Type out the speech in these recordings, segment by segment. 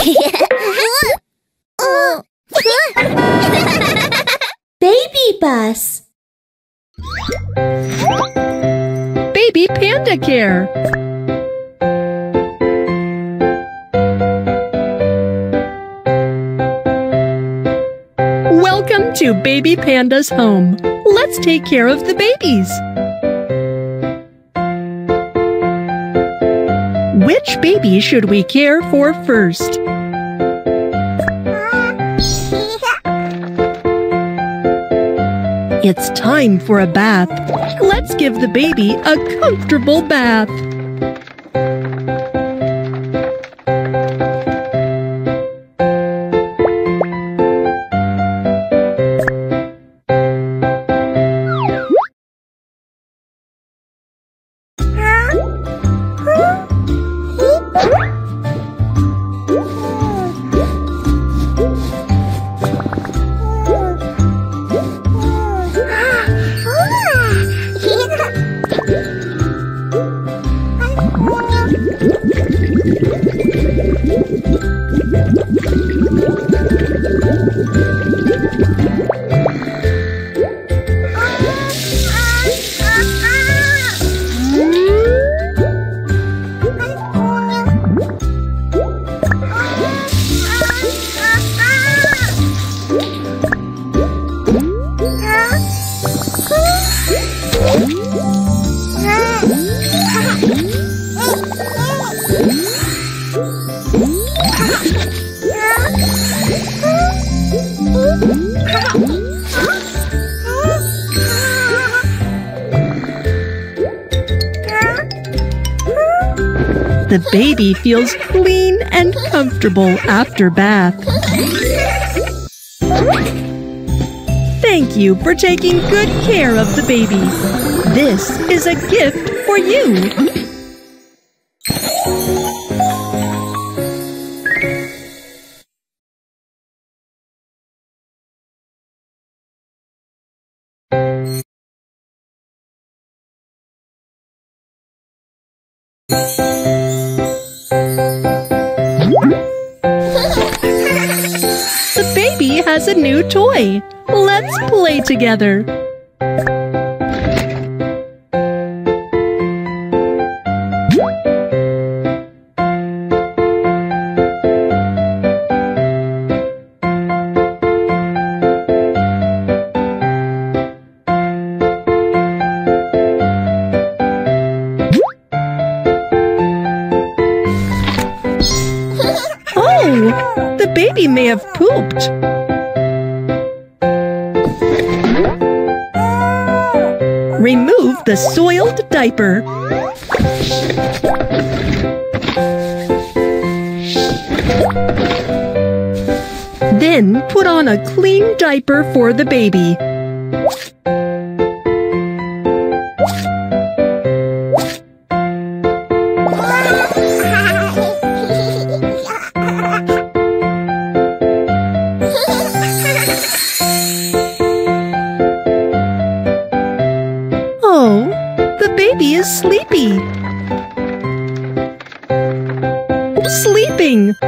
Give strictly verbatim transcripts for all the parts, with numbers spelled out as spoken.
BabyBus. Baby Panda Care. Welcome to Baby Panda's home. Let's take care of the babies. Which baby should we care for first? It's time for a bath. Let's give the baby a comfortable bath. The baby feels clean and comfortable after bath. Thank you for taking good care of the baby. This is a gift for you. The baby has a new toy. Let's play together. Oh, the baby may have pooped. Remove the soiled diaper. Then put on a clean diaper for the baby. Oh, the baby is sleepy. Sleeping.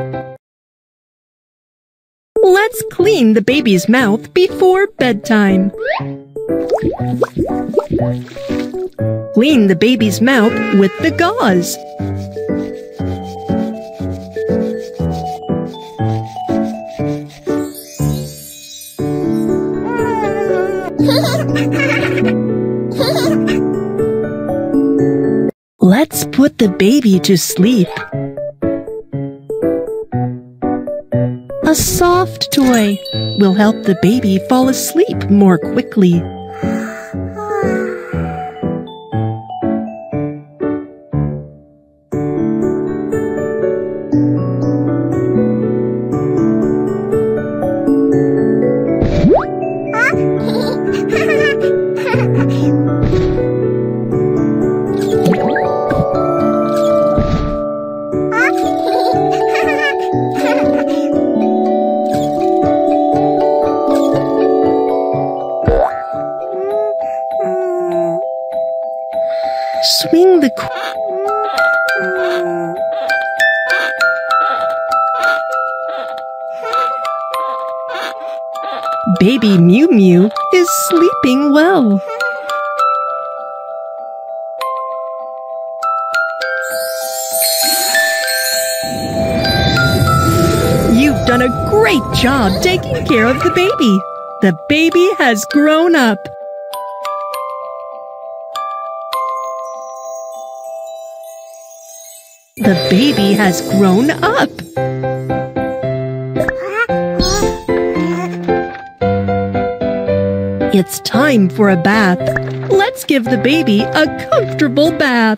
Let's clean the baby's mouth before bedtime. Clean the baby's mouth with the gauze. Let's put the baby to sleep. A soft toy will help the baby fall asleep more quickly. Baby Mew Mew is sleeping well. You've done a great job taking care of the baby. The baby has grown up. The baby has grown up. It's time for a bath. Let's give the baby a comfortable bath.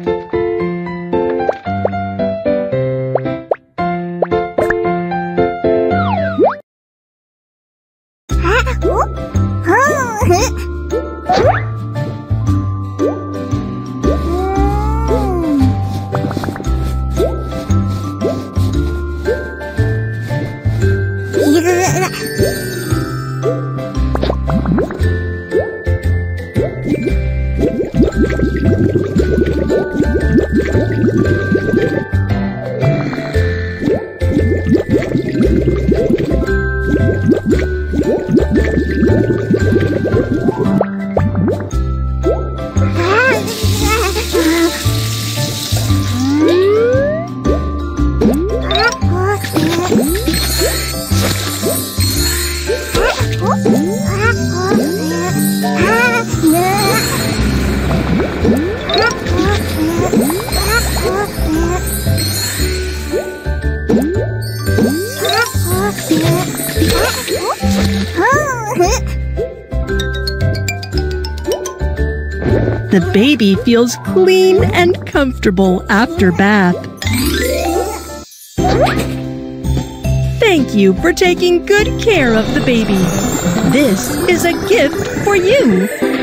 The baby feels clean and comfortable after bath. Thank you for taking good care of the baby. This is a gift for you.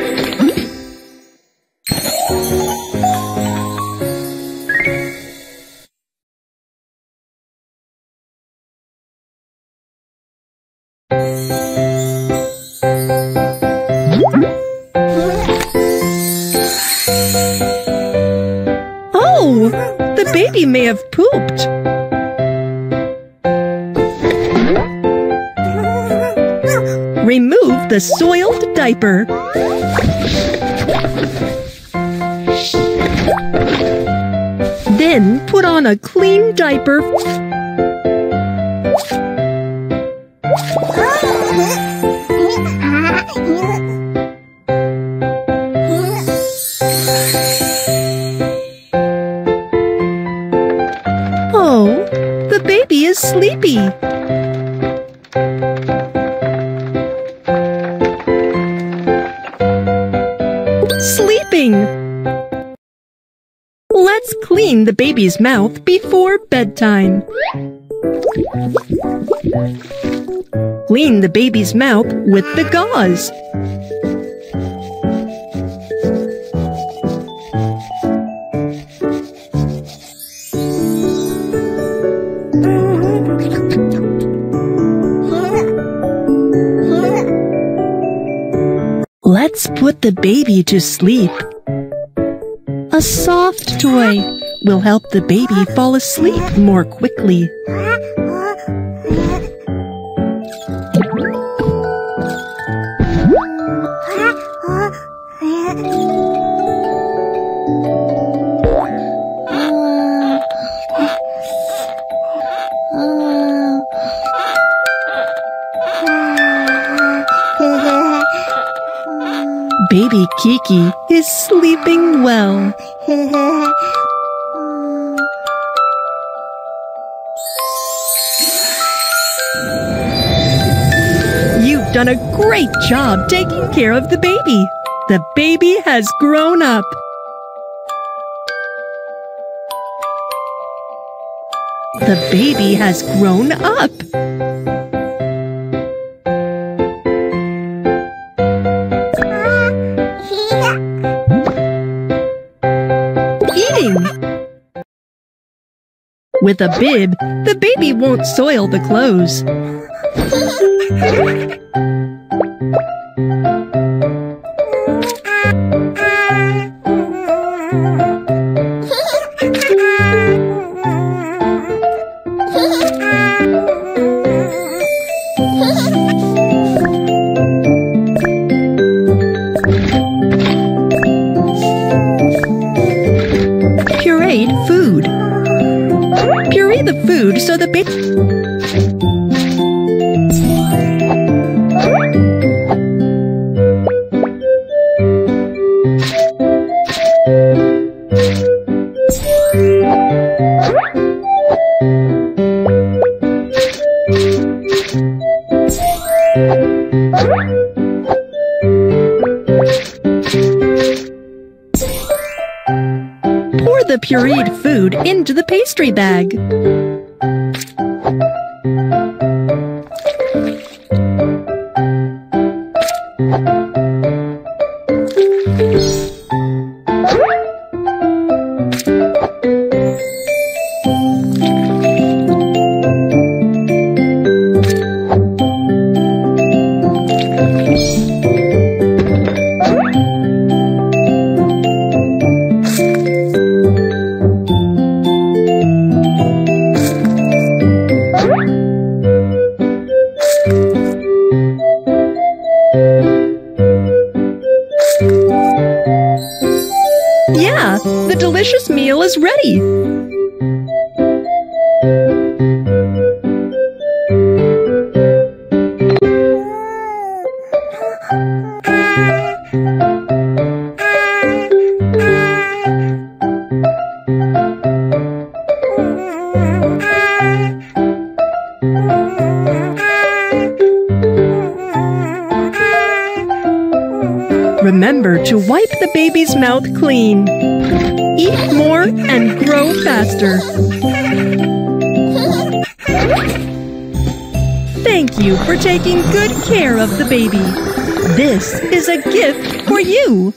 Oh, the baby may have pooped. Remove the soiled diaper. Then put on a clean diaper. Oh, the baby is sleepy. Sleeping. Let's clean the baby's mouth before bedtime. Clean the baby's mouth with the gauze. Let's put the baby to sleep. A soft toy will help the baby fall asleep more quickly. Baby Kiki is sleeping well. You've done a great job taking care of the baby. The baby has grown up. The baby has grown up. Eating. With a bib, the baby won't soil the clothes. the food so the baby... Pour the pureed food into the pastry bag. Yeah, the delicious meal is ready. Remember to wipe the baby's mouth clean. Eat more and grow faster. Thank you for taking good care of the baby. This is a gift for you.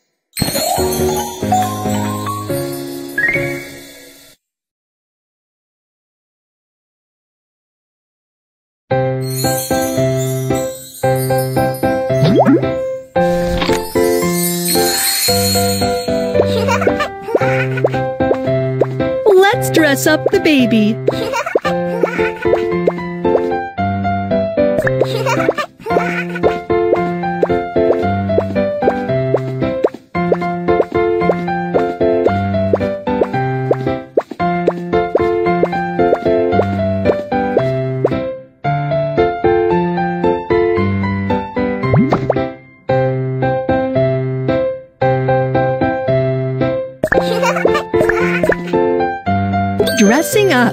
Let's dress up the baby. Dressing up.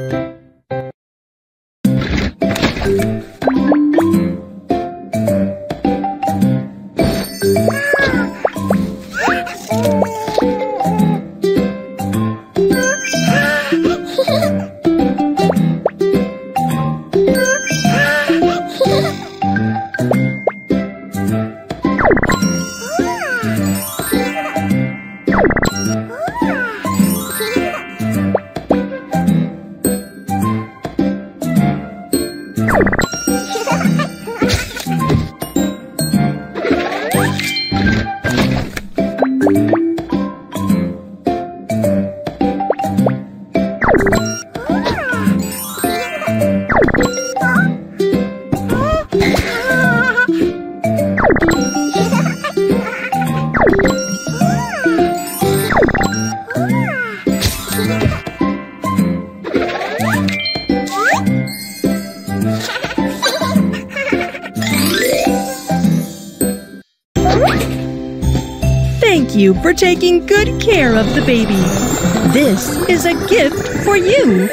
Thank you for taking good care of the baby. This is a gift for you.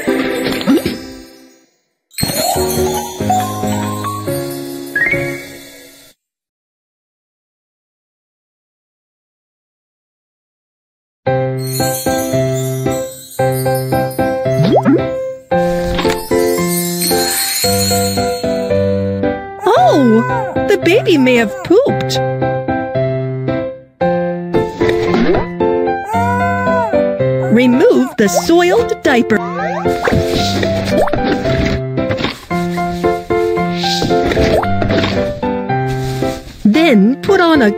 Oh, the baby may have pooped. Remove the soiled diaper. Then put on a...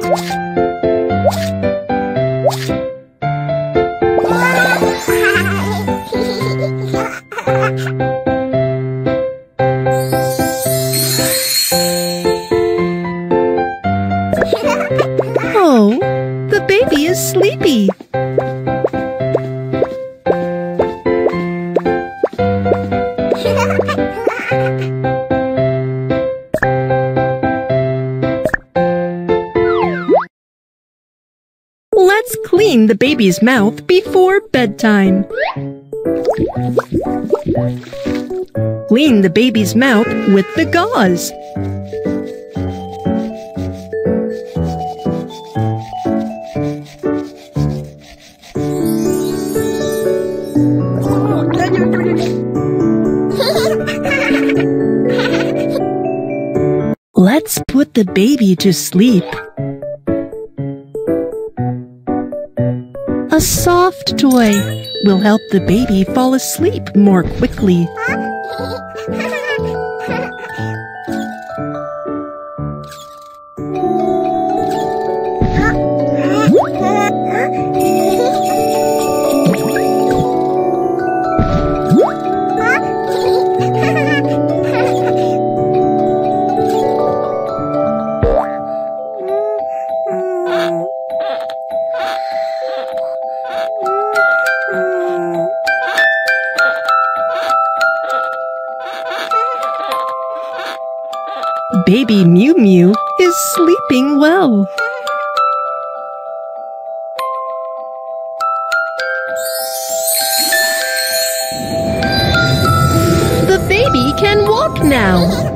Oh, the baby is sleepy. Let's clean the baby's mouth before bedtime. Clean the baby's mouth with the gauze. Let's put the baby to sleep. A soft toy will help the baby fall asleep more quickly. Baby Mew Mew is sleeping well. The baby can walk now.